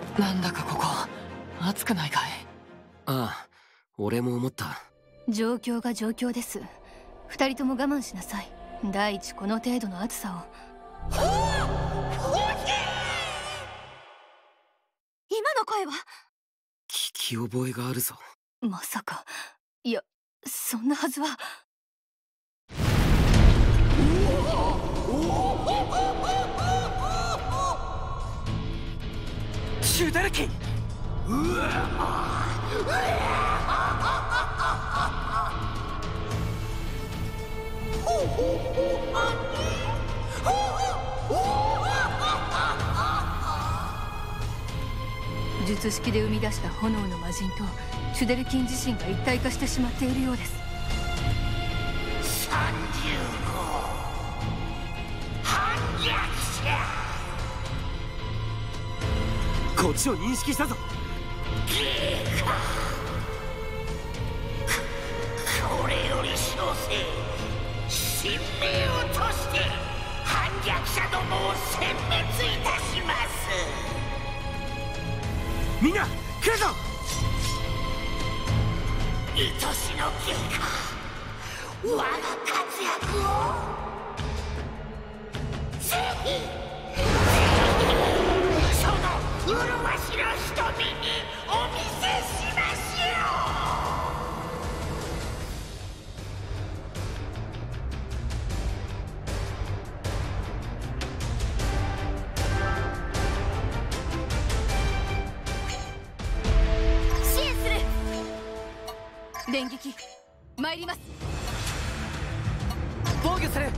なんだかここ暑くないかい？ ああ、俺も思った。 状況が状況です。二人とも我慢しなさい。第一、この程度の暑さを。今の声は？ 聞き覚えがあるぞ。 まさか。いや、そんなはずは。 シュデルキン。 術式で生み出した炎の魔人とシュデルキン自身が一体化してしまっているようです。 35反逆者。 こっちを認識したぞ。 これより小生神明をとして反逆者どもを殲滅いたします。 みんな来るぞ。 愛しの結果、我が活躍をぜひその麗しの瞳にお見せしましょう。支援する。連撃参ります。 防御する。 どうに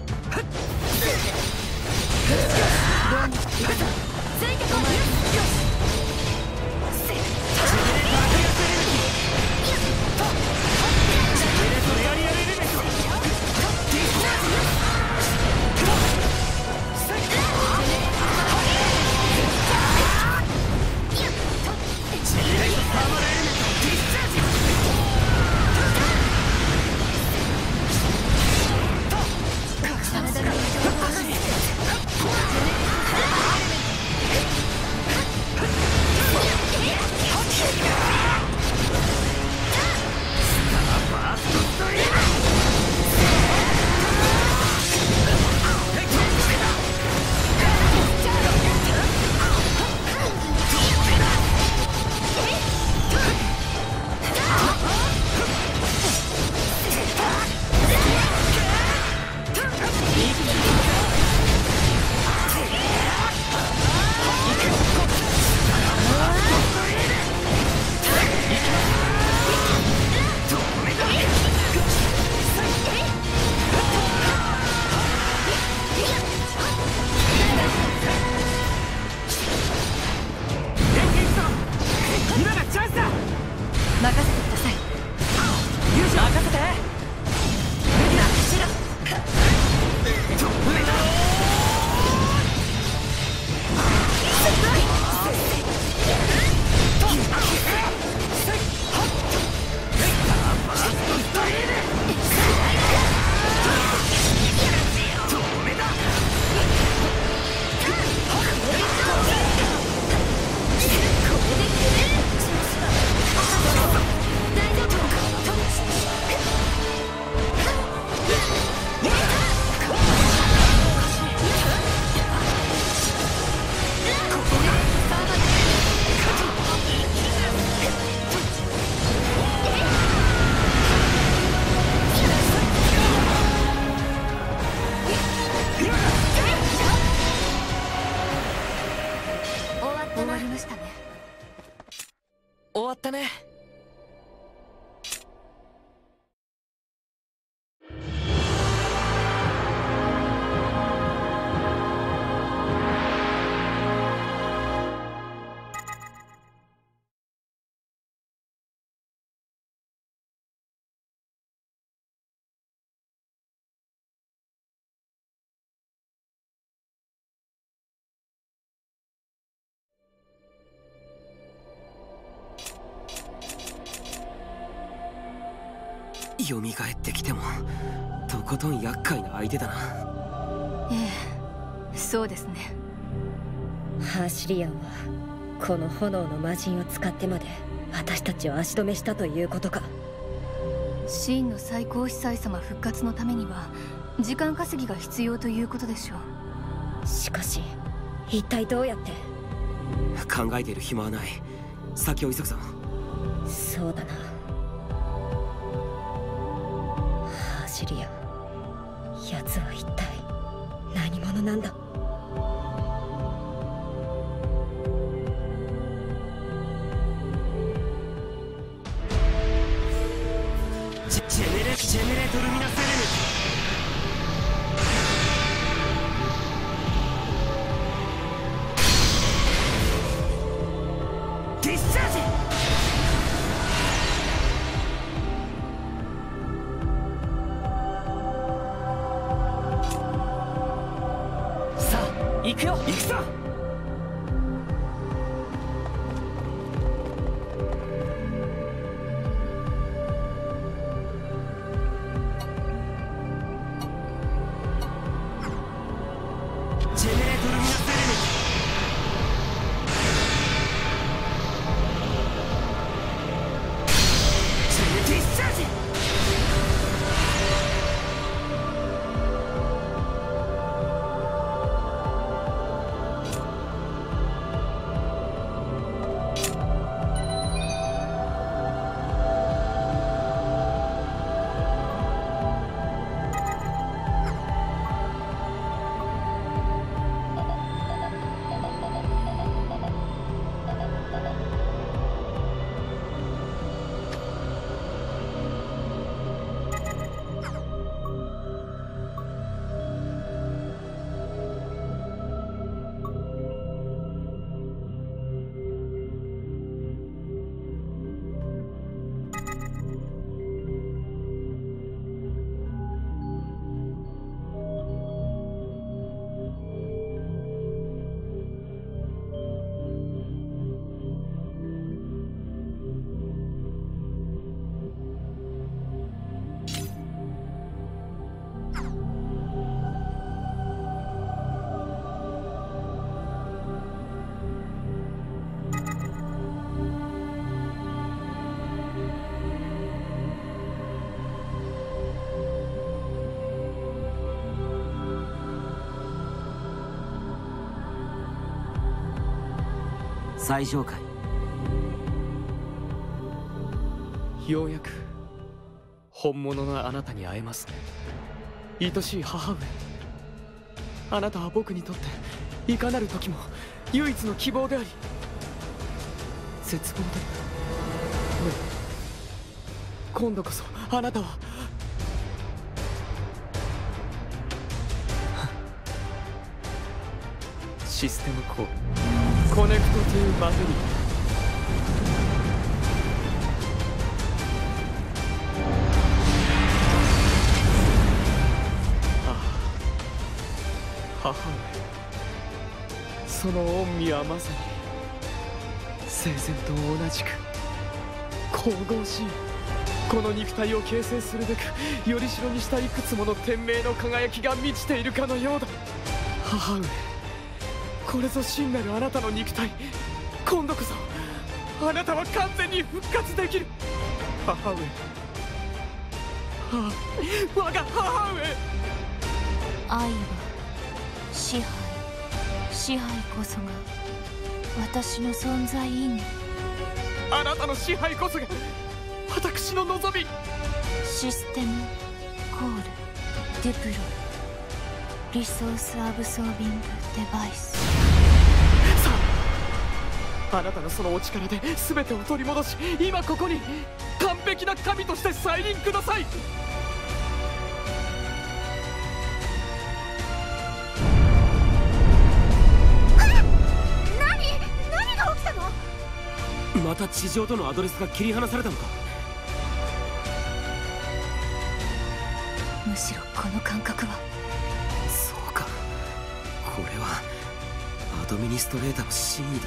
ついてこい。 終わったね。 蘇ってきてもとことん厄介な相手だな。 ええ、そうですね。 ハーシリアンはこの炎の魔人を使ってまで私たちを足止めしたということか。 真の最高司祭様復活のためには時間稼ぎが必要ということでしょう。 しかし一体どうやって。 考えている暇はない。先を急ぐぞ。 そうだな。走りや奴は一体何者なんだ。 ジェネレートルミナスエレメントディスチャージ。 さあ行くよ。 行くぞ。最上階。 ようやく本物のあなたに会えますね。愛しい母上、あなたは僕にとっていかなる時も唯一の希望であり絶望で。今度こそあなたはシステムコールコネクトトゥーマテリア。母上、その恩義はまさに生前と同じく神々しいこの肉体を形成するべくより代にしたいくつもの天命の輝きが満ちているかのようだ。母上、これぞ真なるあなたの肉体。今度こそあなたは完全に復活できる。母上、我が母上。 愛は支配こそが私の存在意義。 あなたの支配こそが私の望み。 システムコールデュプロリソースアブソービングデバイス。 さあ、あなたのそのお力で全てを取り戻し、今ここに完璧な神として再臨ください。 また地上とのアドレスが切り離されたのか。 むしろこの感覚は。 そうか、これはアドミニストレーターの真意だ。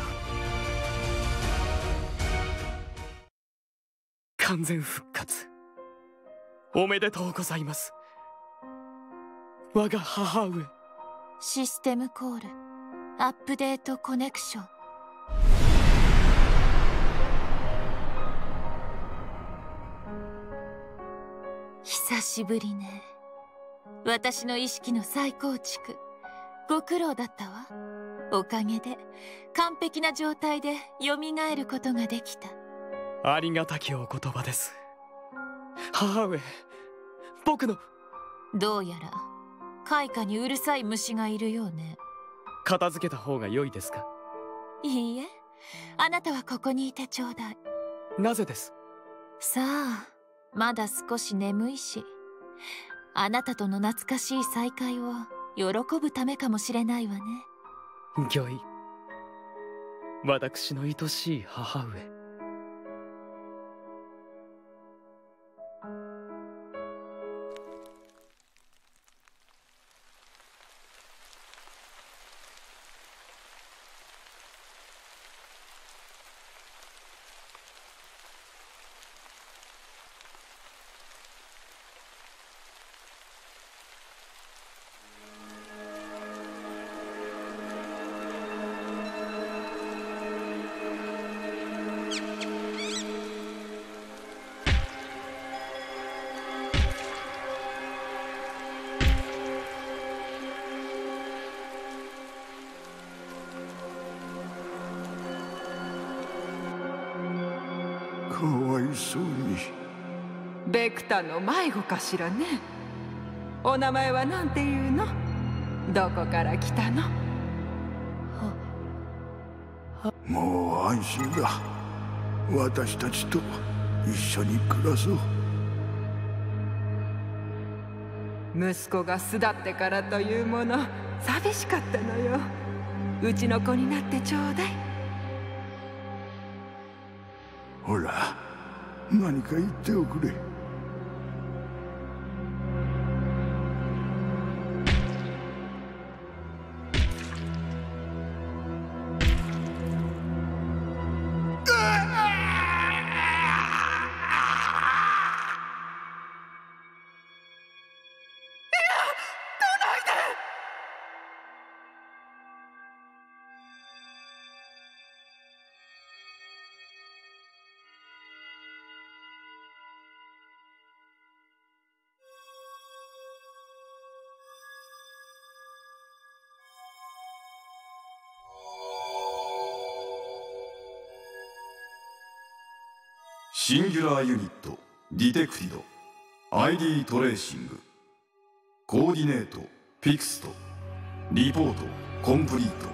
完全復活おめでとうございます、我が母上。 システムコールアップデートコネクション。 久しぶりね。私の意識の再構築、ご苦労だったわ。おかげで完璧な状態で蘇ることができた。 ありがたきお言葉です。母上、僕の。 どうやら開花にうるさい虫がいるようね。 片付けた方が良いですか？ いいえ、あなたはここにいてちょうだい。 なぜです？ さあ、まだ少し眠いし、あなたとの懐かしい再会を喜ぶためかもしれないわね。 御意。私の愛しい母上。 かわいそうに。 ベクタの迷子かしらね。お名前は何ていうの？どこから来たの？ もう安心だ。私たちと一緒に暮らそう。 息子が巣立ってからというもの、寂しかったのよ。うちの子になってちょうだい。 ほら、何か言っておくれ。 シンギュラーユニットディテクティド ID トレーシングコーディネートフィクストリポートコンプリート。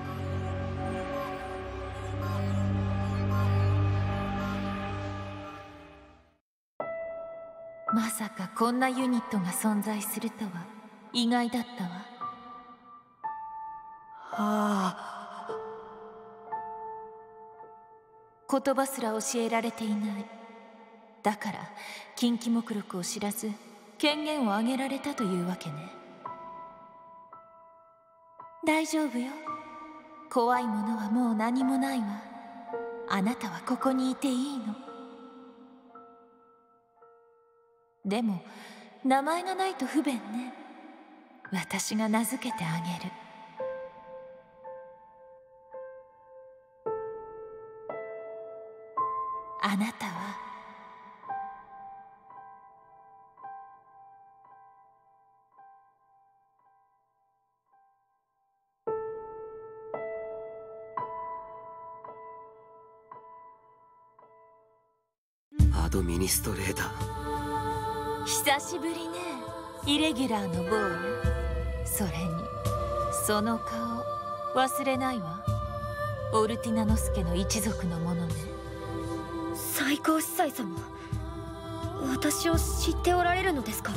まさかこんなユニットが存在するとは意外だったわ。言葉すら教えられていない。だから近畿目録を知らず権限をあげられたというわけね。大丈夫よ。怖いものはもう何もないわ。あなたはここにいていいの。でも名前がないと不便ね。私が名付けてあげる。あなたはアドミニストレーター。 久しぶりね。イレギュラーの坊や。それにその顔忘れないわ。オルティナノス家の一族のものね。 最高司祭様、私を知っておられるのですか？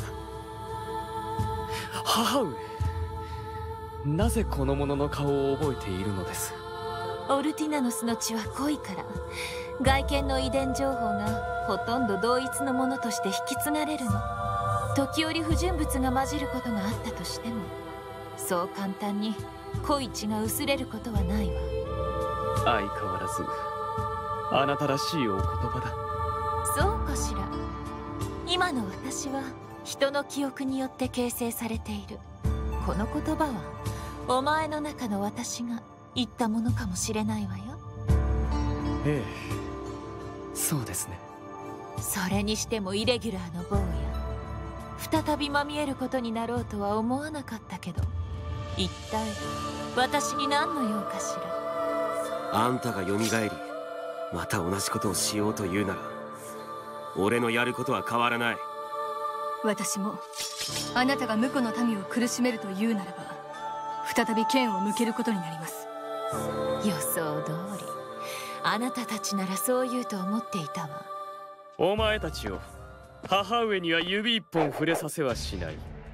母上、なぜこの者の顔を覚えているのです？ オルティナノスの血は濃いから、外見の遺伝情報がほとんど同一のものとして引き継がれるの。時折不純物が混じることがあったとしても、そう簡単に濃い血が薄れることはないわ。 相変わらずあなたらしいお言葉だ。 そうかしら。今の私は人の記憶によって形成されている。この言葉はお前の中の私が言ったものかもしれないわよ。 ええ、そうですね。 それにしてもイレギュラーの坊や、 再びまみえることになろうとは思わなかったけど、一体私に何の用かしら。 あんたが蘇りまた同じことをしようというなら、俺のやることは変わらない。 私もあなたが婿の民を苦しめるというならば、再び剣を向けることになります。 予想通り、あなたたちならそう言うと思っていたわ。 お前たちを母上には指一本触れさせはしない。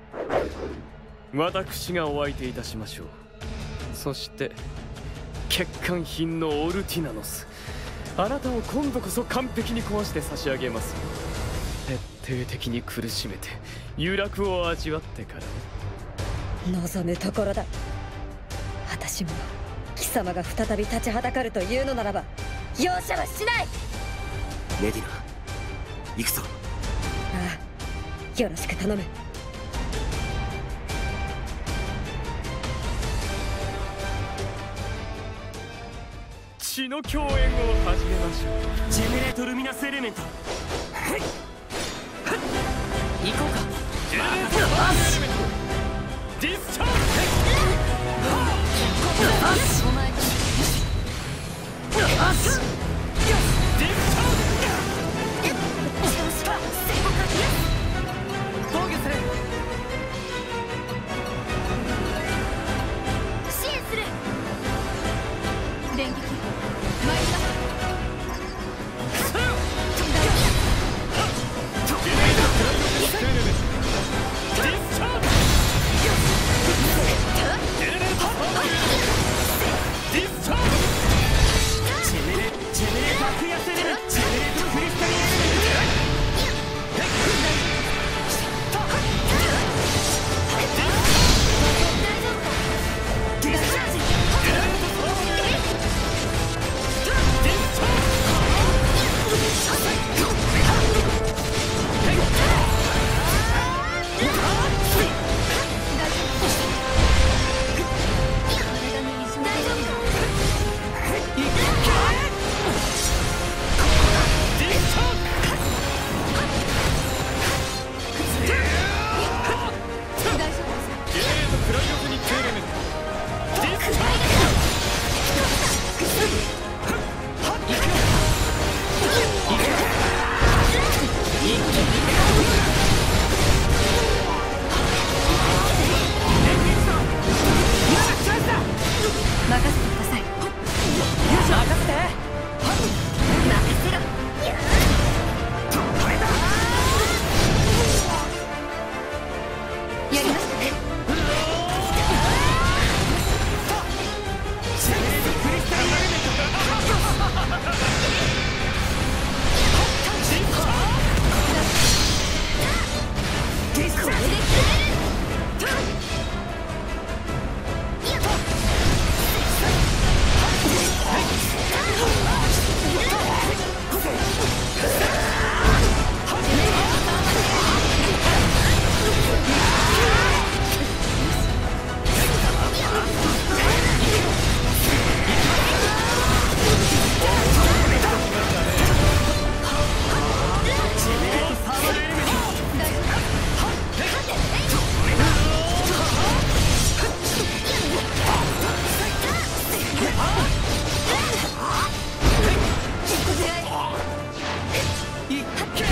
私がお相手いたしましょう。そして欠陥品のオルティナノス、あなたを今度こそ完璧に壊して差し上げます。徹底的に苦しめて揺楽を味わってから望むところだ。私も貴様が再び立ちはだかるというのならば容赦はしない。 メディナ、行くぞ。 ああ、よろしく頼む。 血の共演を始めましょう。 ジェネレートルミナスエレメント、 行こうか。 ジェネレートルミナスエレメントディスチャージ。 お前と防御する。 支援する。 電撃参ります。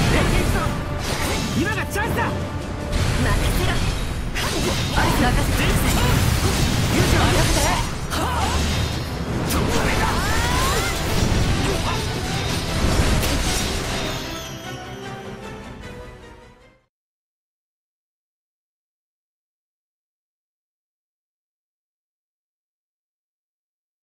今がチャンスだ。任せろ。任せろ。